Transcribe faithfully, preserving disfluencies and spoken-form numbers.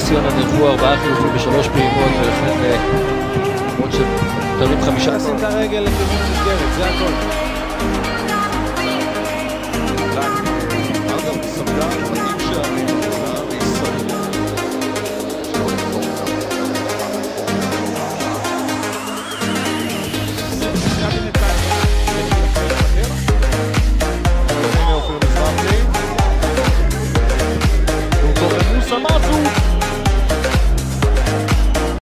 ציונה נערכו ארבעה חילופים בשלוש פעימות, ולכן למרות שתרים חמישה. נשים את הרגל לכיוון מסגרת, זה הכל.